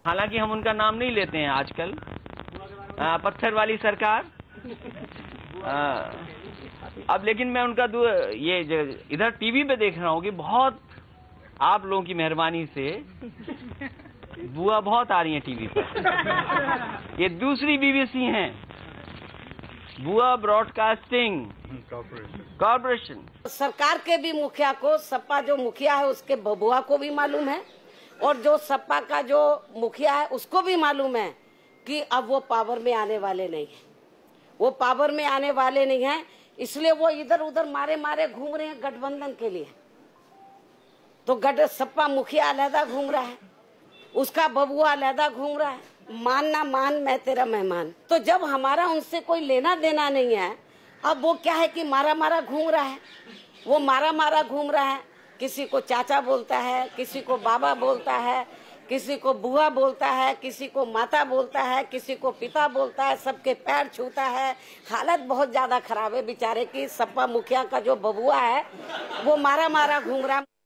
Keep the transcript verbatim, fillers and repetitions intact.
हालांकि हम उनका नाम नहीं लेते हैं आजकल। आ, पत्थर वाली सरकार। आ, अब लेकिन मैं उनका ये इधर टीवी पे देख रहा हूँ कि बहुत आप लोगों की मेहरबानी से बुआ बहुत आ रही हैं टीवी पर। ये दूसरी बीबीसी हैं, बुआ ब्रॉडकास्टिंग कॉर्पोरेशन। सरकार के भी मुखिया को, सपा जो मुखिया है उसके बुआ को भी मालूम है, और जो सपा का जो मुखिया है उसको भी मालूम है कि अब वो पावर में आने वाले नहीं है, वो पावर में आने वाले नहीं है। इसलिए वो इधर उधर मारे मारे घूम रहे हैं गठबंधन के लिए। तो गठ सपा मुखिया अलहदा घूम रहा है, उसका बबुआ अलहदा घूम रहा है। मान ना मान, मैं तेरा मेहमान। तो जब हमारा उनसे कोई लेना देना नहीं है, अब वो क्या है कि मारा मारा घूम रहा है। वो मारा मारा घूम रहा है, किसी को चाचा बोलता है, किसी को बाबा बोलता है, किसी को बुआ बोलता है, किसी को माता बोलता है, किसी को पिता बोलता है, सबके पैर छूता है। हालत बहुत ज्यादा खराब है बेचारे की। सपा मुखिया का जो बबुआ है वो मारा मारा घूम रहा है।